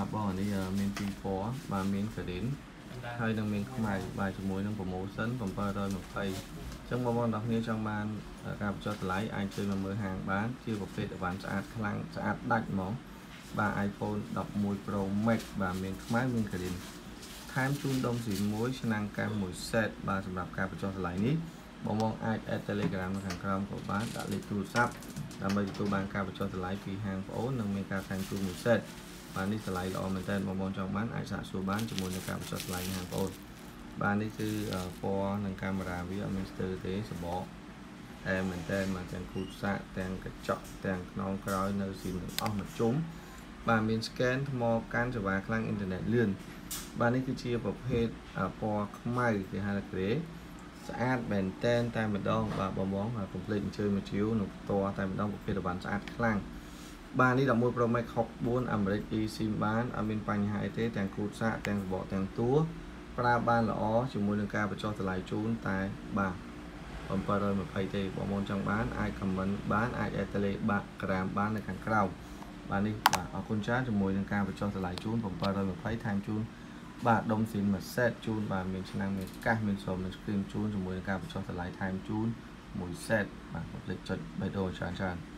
bỏ đi miền Tây phó và miền khởi đến hay đang miền không mày bài chủ mối đang promotion còn bao rồi một thầy trong bao đọc như trong ban gặp cho lái anh chơi mà mở hàng bán chưa có phê được bán sạch đạch món ba iPhone đọc mùi Pro Max và miền máy miền khởi đến tham chun đông gì muối năng cam mùi set vàสำหรับการcho lái ní bộ mong ai Telegram hàng crom của bán đã lấy tu sắp làm bây tôi ban ca cho lái vì hàng phố nâng miền ca tham chun mùi set và ní lái lọ mình tên bộ mong trong bán ai xả số bán cho mùi ca cho lái hàng phố ba níคือfor នឹង camera វាអត់មានស្ទើរទេសបកតែមែនតើមកទាំងគូសាកទាំងកញ្ចក់ទាំងខ្នងក្រោយនៅស៊ីមទាំងអស់មកជុំបាទមាន scan ថ្មកាន់សេវាខ្លាំងអ៊ីនធឺណិតលឿនបាទនេះគឺជាប្រភេទពណ៌ខ្មៅគេហៅថា grey ស្អាតមែនតើតែម្ដងបាទបងបង complete អញ្ជើញមកជាវនៅផ្ទាល់តែម្ដងប្រភេទបានស្អាតខ្លាំងបាទនេះ11 Pro Max 64អាមេរិក eSIM បានអត់មានបញ្ហាអីទេទាំងគូសាកទាំងសបកទាំងតួប្រើបានល្អជាមួយនឹងការបញ្ចុះតម្លៃជូនតែបាទ720ទេបងប្អូនចង់បានអាច comment បានអាច Telegram បាននៅខាងក្រោមបាទនេះបាទអរគុណច្រើនជាមួយនឹងការបញ្ចុះតម្លៃជូន720ថែមជូនបាទដុំស៊ីនមួយសេតជូនបាទមានឆ្នាំងមានកាសមានសូមមាន screen ជូនជាមួយនឹងការបញ្ចុះតម្លៃថែមជូនមួយសេតបាទកុំភ្លេចចុចបេះដូងច្រើន